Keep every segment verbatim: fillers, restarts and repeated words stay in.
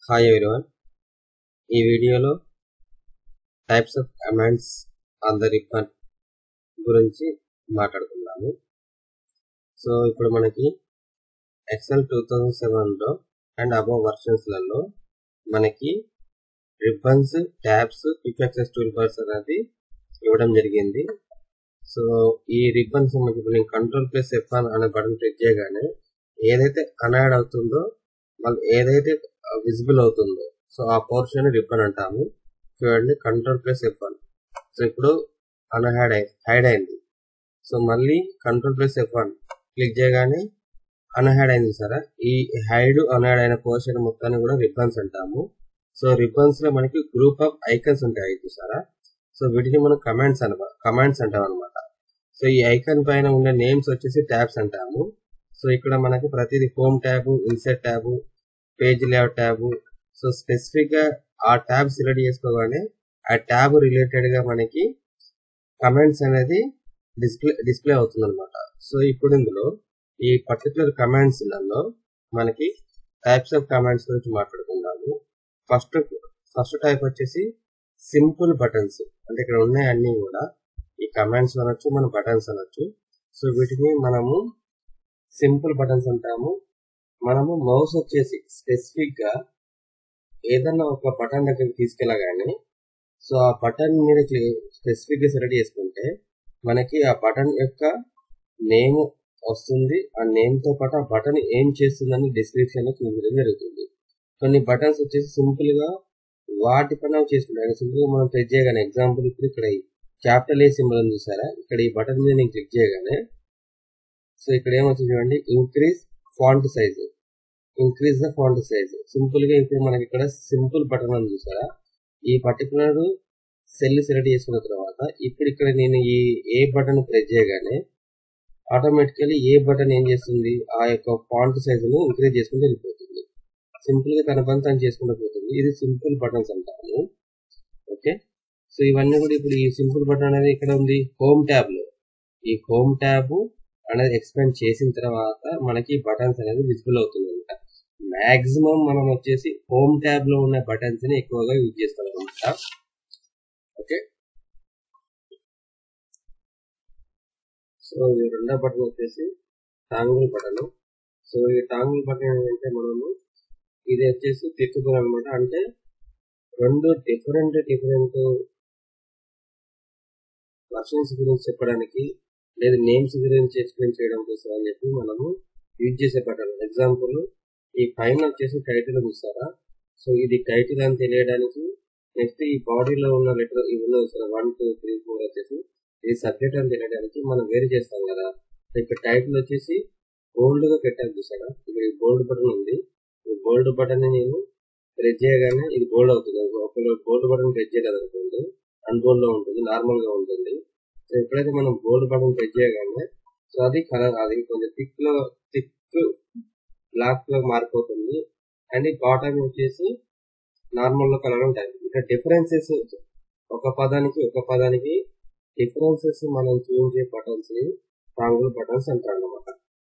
Hi everyone. ఈ వీడియోలో types of commands on the ribbon గురించి మాట్లాడుకుందాము. సో ఇప్పుడు మనకి ఎక్సెల్ టూ థౌజండ్ సెవెన్లో అండ్ అబోవ్ వర్షన్స్లలో మనకి ribbons, tabs, quick access tool bars అనేది ఇవ్వడం జరిగింది. సో ఈ రిబ్బన్స్ మనకి ఇప్పుడు నేను కంట్రోల్ ప్లస్ ఎఫ్ వన్ అనే బటన్ ప్రెస్ చేయగానే ఏదైతే అన్యాడ్ అవుతుందో మళ్ళీ ఏదైతే విజిబుల్ అవుతుందో సో ఆ పోర్షన్ రిబ్బన్ అంటాము. చూడండి, control plus F one. So ఇప్పుడు అన్హైడ్ అయి హైడ్ అయింది. సో మళ్ళీ control plus F one click చేయగానే అన్హైడ్ అయింది సరే. ఈ హైడ్ అన్హైడ్ అయిన పోర్షన్ మొత్తాన్ని కూడా రిబ్బన్స్ అంటాము. సో రిబ్బన్స్ లో మనకి గ్రూప్ ఆఫ్ ఐకన్స్ ఉంటాయి చూసారా. సో వీటిని మనం కమాండ్స్ అనమాట కమాండ్స్ అంటాం అనమాట. సో ఈ ఐకాన్ పైన ఉండే నేమ్స్ వచ్చేసి ట్యాబ్స్ అంటాము. సో ఇక్కడ మనకి ప్రతిదీ home tab, insert tab, page layout tab. So specific గా ఆ ట్యాబ్ సెలెక్ట్ చేసుకోగానే ఆ ట్యాబ్ రిలేటెడ్ గా మనకి కమాండ్స్ అనేది డిస్ప్లే డిస్ప్లే అవుతుంది అనమాట. సో ఇప్పుడు ఇందులో ఈ పర్టికులర్ కమాండ్స్ లలో మనకి టైప్స్ ఆఫ్ కమాండ్స్ గురించి మాట్లాడుకుందాము. ఫస్ట్ ఫస్ట్ టైప్ వచ్చేసి సింపుల్ బటన్స్. అంటే ఇక్కడ ఉన్నాయి అన్ని కూడా ఈ కమాండ్స్ అనొచ్చు, మన బటన్స్ అనొచ్చు. సో వీటిని మనము సింపుల్ బటన్స్ అంటాము. మనము మౌస్ వచ్చేసి స్పెసిఫిక్ గా ఏదన్నా ఒక బటన్ దగ్గరికి తీసుకెళ్ళగానే సో ఆ బటన్ మీద స్పెసిఫిక్ గా సెలెక్ట్ చేసుకుంటే మనకి ఆ బటన్ యొక్క నేమ్ వస్తుంది. ఆ నేమ్ తో పాటు ఆ బటన్ ఏం చేస్తుందని డిస్క్రిప్షన్ లో చూపించడం జరుగుతుంది. కొన్ని బటన్స్ వచ్చేసి సింపుల్ గా వాటి పని చేసుకుంటాం. సింపుల్ గా మనం ప్రెస్ చేయగానే ఎగ్జాంపుల్ ఇప్పుడు ఇక్కడ క్యాపిటల్ ఏ సింబల్ అని చూసారా. ఇక్కడ ఈ బటన్ మీద నేను క్లిక్ చేయగానే సో ఇక్కడ ఏమొచ్చింది చూడండి, increase font size, increase the font size. Simple గా ఇప్పుడు మనకి ఇక్కడ సింపుల్ బటన్ అని చూసారా. ఈ పర్టికులర్ సెల్ సెలెక్ట్ చేసుకున్న తర్వాత ఇప్పుడు ఇక్కడ నేను ఈ ఏ బటన్ ప్రెస్ చేయగానే ఆటోమేటికలీ ఏ బటన్ ఏం చేస్తుంది, ఆ యొక్క ఫాంట్ సైజును ఇంక్రీజ్ చేసుకుంటూ వెళ్ళిపోతుంది. సింపుల్ గా తన పని తను చేసుకుంటూ పోతుంది. ఇది సింపుల్ బటన్స్ అంటాము. ఓకే, సో ఇవన్నీ కూడా ఇప్పుడు ఈ సింపుల్ బటన్ అనేది ఇక్కడ ఉంది హోమ్ ట్యాబ్ లో. ఈ హోమ్ ట్యాబ్ అనేది ఎక్స్పాండ్ చేసిన తర్వాత మనకి బటన్స్ అనేది విజిబుల్ అవుతుంది అనమాట. మాక్సిమం మనం వచ్చేసి హోమ్ ట్యాబ్ లో ఉన్న బటన్స్ ని ఎక్కువగా యూజ్ చేస్తాం అనమాట. ఓకే, సో ఈ రెండో బటన్ వచ్చేసి టాంగిల్ బటన్. సో ఈ టాంగిల్ బటన్ ఏంటంటే మనము ఇది వచ్చేసి క్లిక్కబుల్ అనమాట. అంటే రెండు డిఫరెంట్ డిఫరెంట్ వర్షన్స్ గురించి చెప్పడానికి లేదా నేమ్స్ గురించి ఎక్స్ప్లెయిన్ చేయడం కోసం అని చెప్పి మనము యూజ్ చేసే బటన్. ఎగ్జాంపుల్ ఈ పైన వచ్చేసి టైటిల్ చూస్తారా. సో ఇది టైటిల్ అని తెలియడానికి, నెక్స్ట్ ఈ బాడీలో ఉన్న లెటర్ ఇవి ఉన్నాయి sir one two three four వచ్చేసి ఇది సబ్జెక్ట్ అని తెలియడానికి మనం వేరు చేస్తాం కదా. ఇక్కడ టైటిల్ వచ్చేసి బోల్డ్ గా పెట్టాలి చూసారా. ఇక్కడ ఈ బోల్డ్ బటన్ ఉంది. ఈ బోల్డ్ బటన్ ని నేను ప్రెస్ చేయగానే ఇది బోల్డ్ అవుతుంది. ఒకవేళ బోల్డ్ బటన్ ప్రెస్ చేయలేదు అనుకోండి అన్బోల్డ్ లో ఉంటుంది, నార్మల్ గా ఉంటుంది. సో ఎప్పుడైతే మనం బోల్డ్ బటన్ ప్రెస్ చేయగానే సో అది కలర్ అది కొంచెం థిక్ లో థిక్ బ్లాక్ లో మారిపోతుంది. అండ్ బాటమ్ వచ్చేసి నార్మల్ లో కలర్ ఉంటాయి. ఇక్కడ డిఫరెన్సెస్ ఒక పదానికి ఒక పదానికి డిఫరెన్సెస్ మనం చూసే బటన్స్ టాంగిల్ బటన్స్ అంటారు అన్నమాట.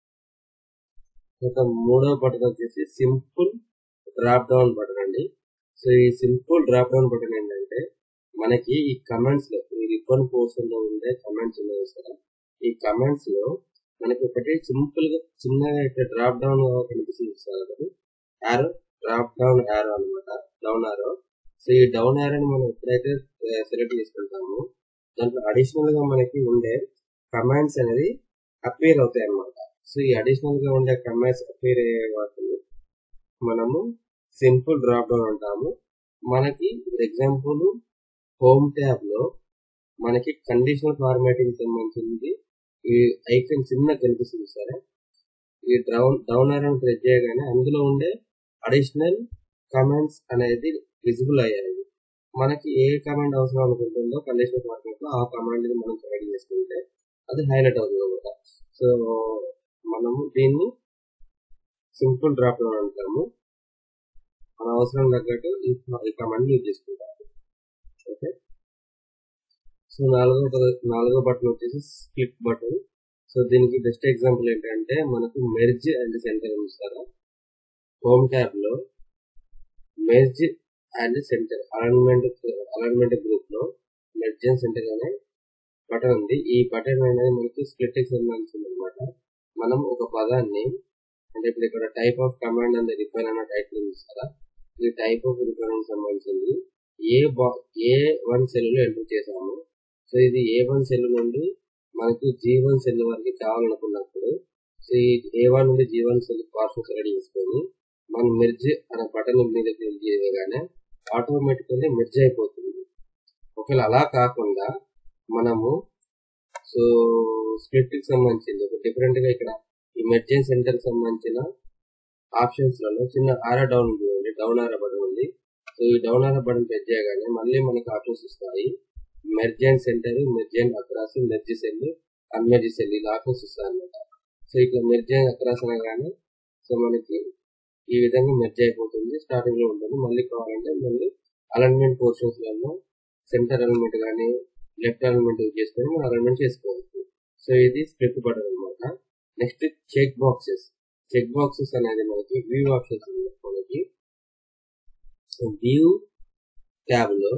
ఒక మూడవ బటన్ వచ్చేసి సింపుల్ డ్రాప్ డౌన్ బటన్ అండి. సో ఈ సింపుల్ డ్రాప్ డౌన్ బటన్ ఏంటంటే మనకి ఈ కమెంట్స్ లో ఈ రిబ్బన్ పోర్షన్ లో ఉండే కమెంట్స్ ఉన్నాయి కదా. ఈ కమెంట్స్ లో మనకి ఒకటి సింపుల్ గా చిన్నగా ఇక్కడ డ్రాప్ డౌన్ కనిపిస్తుంది కదా, యారో డ్రాప్ డౌన్ యారో అనమాట, డౌన్ యారో. సో ఈ డౌన్ యారోని మనం ఎప్పుడైతే సెలెక్ట్ చేసుకుంటామో దాంట్లో అడిషనల్ గా మనకి ఉండే కమాండ్స్ అనేది అపేర్ అవుతాయి అన్నమాట. సో ఈ అడిషనల్ గా ఉండే కమాండ్స్ అపేర్ అయ్యే వాటిని మనము సింపుల్ డ్రాప్ డౌన్ అంటాము. మనకి ఎగ్జాంపుల్ హోమ్ ట్యాబ్ లో మనకి కండిషనల్ ఫార్మాటింగ్ సంబంధించింది ఈ ఐకన్ చిన్న కనిపిస్తుంది సరే. ఈ డౌన్ డౌన్ ఆరో ప్రెస్ చేయగానే అందులో ఉండే అడిషనల్ కమాండ్స్ అనేది విజిబుల్ అయ్యాయి. మనకి ఏ కమాండ్ అవసరం అనుకుంటుందో కండిషనల్ ఫార్మాట్ లో ఆ కమాండ్ ని మనం సెలెక్ట్ చేసుకుంటే అది హైలైట్ అవుతుంది అనమాట. సో మనము దీన్ని సింపుల్ డ్రాప్ డౌన్ అంటాము. మన అవసరం తగ్గట్టు ఈ కమాండ్ యూజ్ చేసుకుంటాము. ఓకే, సో నాలుగో నాలుగో బటన్ వచ్చేసి స్ప్లిట్ బటన్. సో దీనికి బెస్ట్ ఎగ్జాంపుల్ ఏంటంటే మనకు మెర్జ్ అండ్ సెంటర్ చూస్తారా. హోమ్ ట్యాబ్ లో merge and centre alignment alignment group లో మెర్జ్ అండ్ సెంటర్ అనే బటన్ ఉంది. ఈ బటన్ అనేది మనకి స్ప్లిట్ కి సంబంధించింది అనమాట. మనం ఒక పదాన్ని అంటే ఇప్పుడు ఇక్కడ type of command and refine అన్న టైటిల్ ఉంది కదా, ఈ టైప్ ఆఫ్ రిఫైన్ సంబంధించింది ఏ బా ఏ వన్ సెల్ లో ఎంటర్ చేసాము. సో ఇది ఏ వన్ సెల్ నుండి మనకి జీ వన్ సెల్ వరకు కావాలనుకున్నప్పుడు సో ఈ ఏ వన్ నుండి జీ వన్ సెల్ పార్సల్ సెలెక్ట్ చేసుకొని మనం మెర్జ్ అనే బటన్ మీద క్లిక్ చేయగానే ఆటోమేటికల్లీ మెర్జ్ అయిపోతుంది. ఒకవేళ అలా కాకుండా మనము సో స్ప్లిట్ కి సంబంధించింది ఒక డిఫరెంట్ గా ఇక్కడ ఈ మెర్జ్ అండ్ సెంటర్ కి సంబంధించిన ఆప్షన్స్ లలో చిన్న ఆరో డౌన్ ఉంది, డౌన్ ఆరో బటన్ ఉంది. సో ఈ డౌన్ ఆరో బటన్ ప్రెస్ చేయగానే మళ్ళీ మనకి ఆప్షన్స్ ఇస్తాయి. Merge and centre, merge and across, merge cell, unmerge cell ఇలా ఆప్షన్స్ ఇస్తాయి అనమాట. సో ఇట్లా మెర్జ్ అండ్ అక్రాస్ అనగానే సో మనకి ఈ విధంగా మెర్జ్ అయిపోతుంది, స్టార్టింగ్ లో ఉంటుంది. మళ్ళీ కావాలంటే మళ్ళీ అలైన్మెంట్ పోర్షన్స్ లలో సెంటర్ అలైన్మెంట్ కానీ లెఫ్ట్ అలైన్మెంట్ చేసుకొని మనం అలైన్మెంట్ చేసుకోవచ్చు. సో ఇది స్ప్లిట్ బటన్ అనమాట. Next check boxes. Check boxes అనేది మనకి వ్యూ ఆప్షన్స్ మనకి వ్యూ ట్యాబ్ లో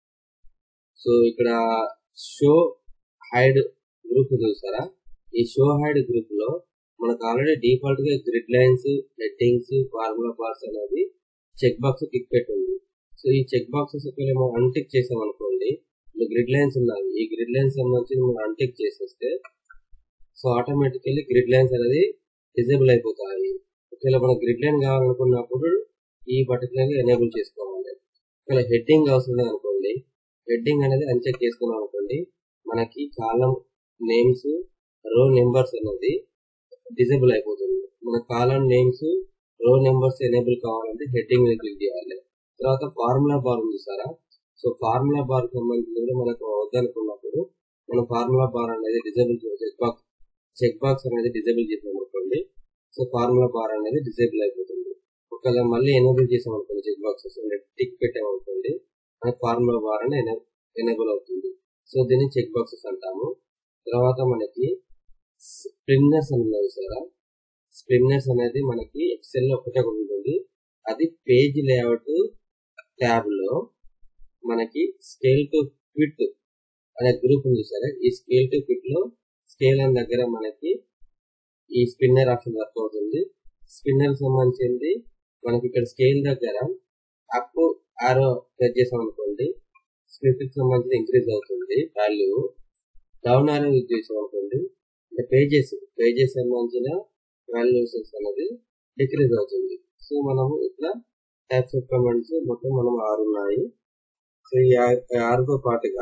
సో ఇక్కడ షో హైడ్ గ్రూప్ చూసారా, ఈ షో హైడ్ గ్రూప్ లో మనకు ఆల్రెడీ డిఫాల్ట్ గా grid lines, headings, formula bars అనేది చెక్ బాక్స్ టిక్ పెట్టింది. సో ఈ చెక్ బాక్సెస్ మనం అన్టిక్ చేసాం అనుకోండి, గ్రిడ్ లైన్స్ ఉన్నాయి, ఈ గ్రిడ్ లైన్స్ సంబంధించి మనం అన్టిక్ చేసేస్తే సో ఆటోమేటికల్లీ గ్రిడ్ లైన్స్ అనేది డిజేబుల్ అయిపోతాయి. ఒకవేళ మనం గ్రిడ్ లైన్ కావాలనుకున్నప్పుడు ఈ పర్టికులర్ ఎనేబుల్ చేసుకోవాలి. ఒకవేళ హెడ్డింగ్ అవసరం అనుకోండి, హెడ్డింగ్ అనేది అన్చెక్ చేసుకున్నాం అనుకోండి, మనకి కాలం నేమ్స్, రో నెంబర్స్ అనేది డిజేబుల్ అయిపోతుంది. మన column names, row numbers enable కావాలంటే హెడ్డింగ్ మీద క్లిక్ చేయాలి. తర్వాత ఫార్ములా బార్ ఉంది సారా, సో ఫార్ములా బార్ సంబంధించి మనకు వద్దనుకున్నప్పుడు మనం ఫార్ములా బార్ అనేది disable check box check box అనేది డిజేబుల్ చేసాం అనుకోండి, సో ఫార్ములా బార్ అనేది డిజేబుల్ అయిపోతుంది. ఒకవేళ మళ్ళీ ఎనేబుల్ చేసాం అనుకోండి, చెక్ బాక్సెస్ టిక్ పెట్టాం అనుకోండి, మనకి ఫార్ములా బార్ అని ఎనేబుల్ అవుతుంది. సో దీన్ని చెక్ బాక్సెస్ అంటాము. తర్వాత మనకి స్ప్లిన్నర్స్ అనేది సారా, స్ప్లిన్నర్స్ అనేది మనకి ఎక్సెల్ లో ఒకటే ఉంటుంది. అది పేజ్ లేఅవుట్ ట్యాబ్ లో మనకి స్కేల్ టు ఫిట్ అనే గ్రూప్ ఉంది సరే, ఈ స్కేల్ టు ఫిట్ లో స్కేల్ అనే దగ్గర మనకి ఈ స్పిన్నర్ ఆప్షన్ వర్క్ అవుతుంది. స్పిన్నర్ సంబంధించింది మనకి ఇక్కడ స్కేల్ దగ్గర అప్ ఆరో ప్రెస్ చేసాం అనుకోండి, స్ప్లిట్ కి సంబంధించి ఇంక్రీజ్ అవుతుంది వాల్యూ. డౌన్ ఆరో యూజ్ చేసాం అనుకోండి, పేజెస్ పేజెస్ సంబంధించిన వాల్యూస్ అనేది డిక్రీజ్ అవుతుంది. సో మనము ఇట్లా టైప్స్ ఆఫ్ కమాండ్స్ మొత్తం మనం ఆరు ఉన్నాయి. సో ఈ ఆరుతో పాటుగా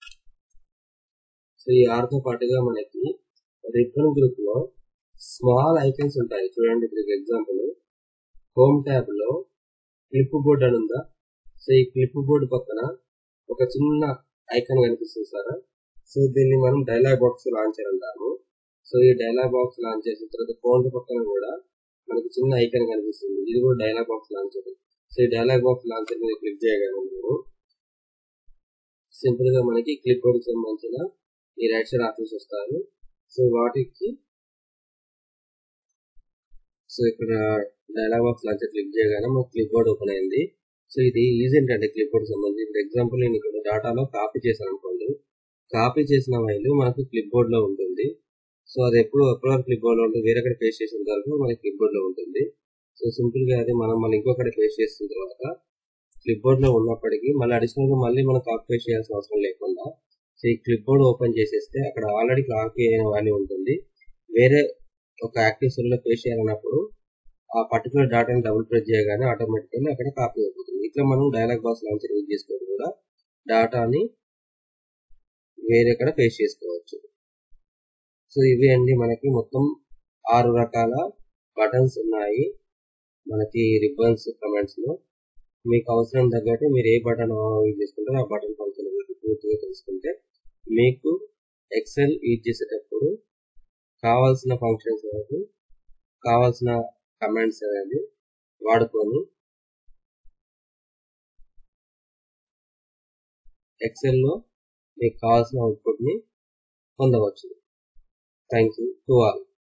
సో ఈ ఆరుతో పాటుగా మనకి రిబ్బన్ గ్రూప్ లో స్మాల్ ఐకన్స్ ఉంటాయి చూడండి. ఇప్పుడు ఎగ్జాంపుల్ హోమ్ ట్యాబ్ లో క్లిప్ బోర్డ్ అని ఉందా, సో ఈ క్లిప్ బోర్డ్ పక్కన ఒక చిన్న ఐకాన్ కనిపిస్తుంది సార్. సో దీన్ని మనం డైలాగ్ బాక్స్ లాంచర్ అంటాము. సో ఈ డైలాగ్ బాక్స్ లాంచ్ చేసిన తర్వాత ఫోన్ పక్కన కూడా మనకి చిన్న ఐకాన్ కనిపిస్తుంది, ఇది కూడా డైలాగ్ బాక్స్ లాంచర్. సో ఈ డైలాగ్ బాక్స్ లాంచర్ మీద క్లిక్ చేయగానే మీరు సింపుల్ గా మనకి క్లిప్ బోర్డ్ సంబంధించిన ఈ రైట్ సైడ్ ఆప్షన్స్ వస్తాయి. సో వాటికి సో ఇక్కడ డైలాగ్ బాక్స్ లాంచర్ క్లిక్ చేయగానే మనకి క్లిప్ బోర్డ్ ఓపెన్ అయింది. సో ఇది ఈజీ ఏంటంటే క్లిప్ బోర్డ్ సంబంధించి ఇప్పుడు ఎగ్జాంపుల్ నేను ఇక్కడ డేటాలో కాపీ చేశాను అనుకోండి, కాపీ చేసిన వైల్ మనకు క్లిప్ బోర్డ్ లో ఉంటుంది. సో అది ఎప్పుడు ఎప్పటివరకు క్లిప్ బోర్డ్ లో ఉంటుంది, వేరే పేస్ట్ చేసిన వరకు మనకి క్లిప్ బోర్డ్ లో ఉంటుంది. సో సింపుల్ గా అది మనం మళ్ళీ ఇంకొకటి పేస్ట్ చేసిన తర్వాత క్లిప్ బోర్డ్ లో ఉన్నప్పటికీ మళ్ళీ అడిషనల్ గా మళ్ళీ మనం కాపీ పేస్ట్ చేయాల్సిన అవసరం లేకుండా సో ఈ క్లిప్ బోర్డ్ ఓపెన్ చేసేస్తే అక్కడ ఆల్రెడీ కాపీ అయిన వాల్యూ ఉంటుంది. వేరే ఒక యాక్టివ్ సెల్ లో పేస్ట్ చేయాలన్నప్పుడు ఆ పర్టికులర్ డాటాని డబుల్ ప్రెస్ చేయగానే ఆటోమేటికల్లీ అక్కడ కాపీ అయిపోతుంది. ఇట్లా మనం డైలాగ్ బాక్స్ లాంచర్ యూజ్ చేసుకొని కూడా డాటాని వేరే కడ పేస్ట్ చేసుకోవచ్చు. సో ఇవి అండి మనకి మొత్తం ఆరు రకాల బటన్స్ ఉన్నాయి మనకి రిబ్బన్స్ కమాండ్స్ లో. మీకు అవసరం తగ్గట్టు మీరు ఏ బటన్ యూజ్ చేసుకుంటారో ఆ బటన్ ఫంక్షన్ పూర్తిగా తెలుసుకుంటే మీకు ఎక్సెల్ యూజ్ చేసేటప్పుడు కావాల్సిన ఫంక్షన్స్ అనేది కావాల్సిన కమాండ్స్ అనేది వాడుకొని ఎక్సెల్ లో మీకు కావాల్సిన అవుట్పుట్ ని పొందవచ్చు. Thank you to all.